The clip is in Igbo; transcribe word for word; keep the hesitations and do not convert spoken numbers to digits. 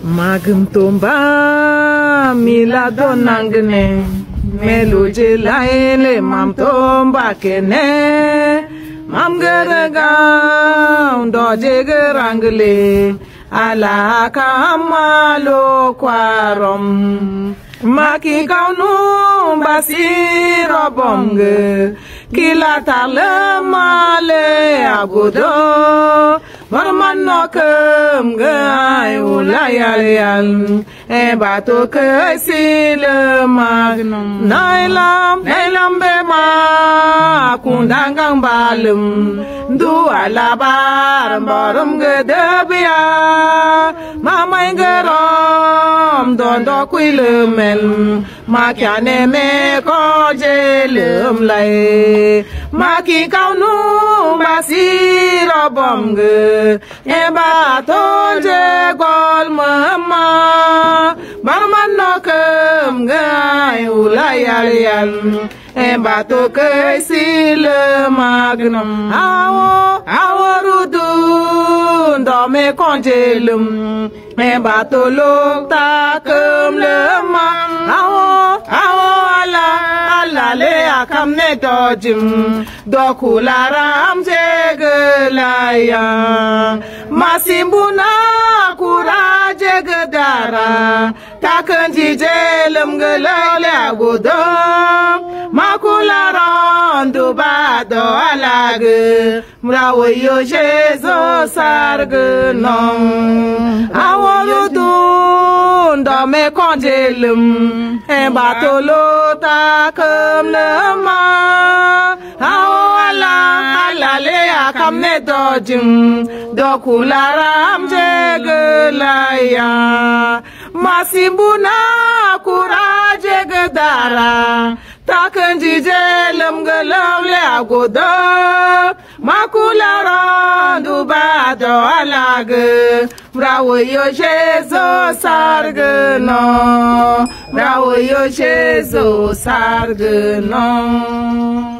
Magum tomba mila donangne meluje laile mam tomba kene mam garaga doje garangle ala kamalo kwarom maki kaunu basiro bonge kila tale male agudo Marman no kem gai ulayal yal e bato ke sile magnum nailam nailam be ma kundangang balum du alabar barum gedebia mamai gerom don do kuilumel makyane me ko jelum lai maki kaunu basiro bomge eba tonje gol mama barman no kem gai ulayal yal eba to kesile magnum awo aworudu ndo me konjelum eba to lokta kem le ma awo awo ala ala le akam ne dojim dokularam jegelaya masimbuna kuraje gedara takanji jelum gelale agodo makularon dubado alage mrawo yo jezo sarge non aworudu ndo me konjelum e batolo takem le ma awala ala le akam ne dojim dokularam jegelaya masimbuna kuraje gedara takanji jelum gelawle agodo makularon dubado alage mrawo yo jezo sarge no mrawo yo jezo sarge no